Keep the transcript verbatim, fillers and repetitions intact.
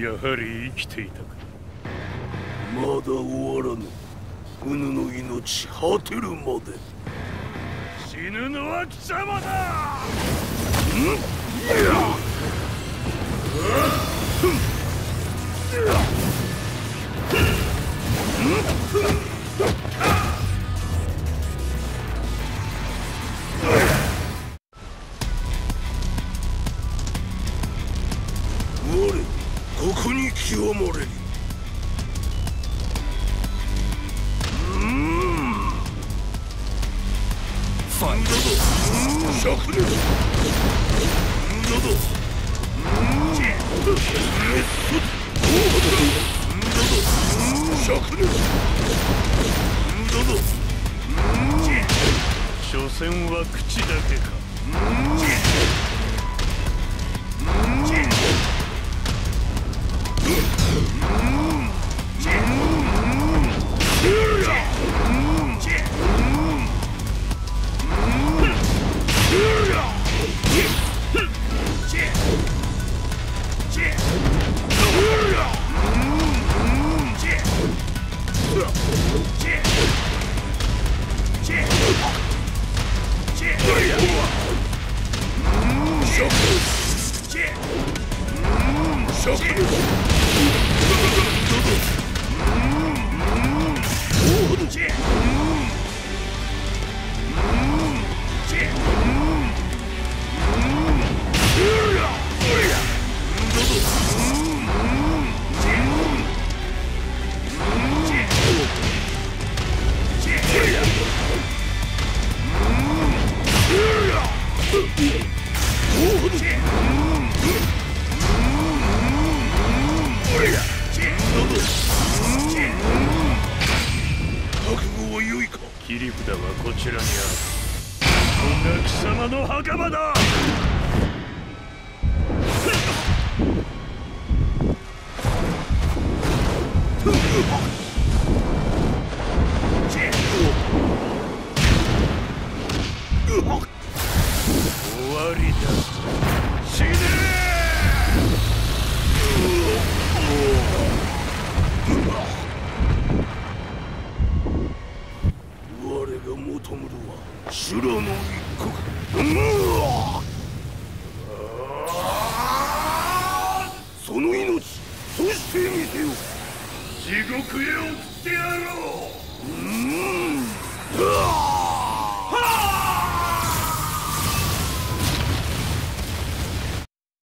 やはり生きていたか。 まだ終わらぬ。うぬの命果てるまで。 死ぬのは貴様だ。 ん？いや！我、ここに極まれり。ファイトだ。灼熱。だだ。ジェット。メット。だだ。灼熱。だだ。ジェット。 所詮は口だけか。 ジェット。ジェット。 切り札はこちらにある。ここが貴様の墓場だ。終わりだ。死ね我が求むるは修羅の一刻。その命そしてみせよ。 地獄へ送ってやろう。 うん。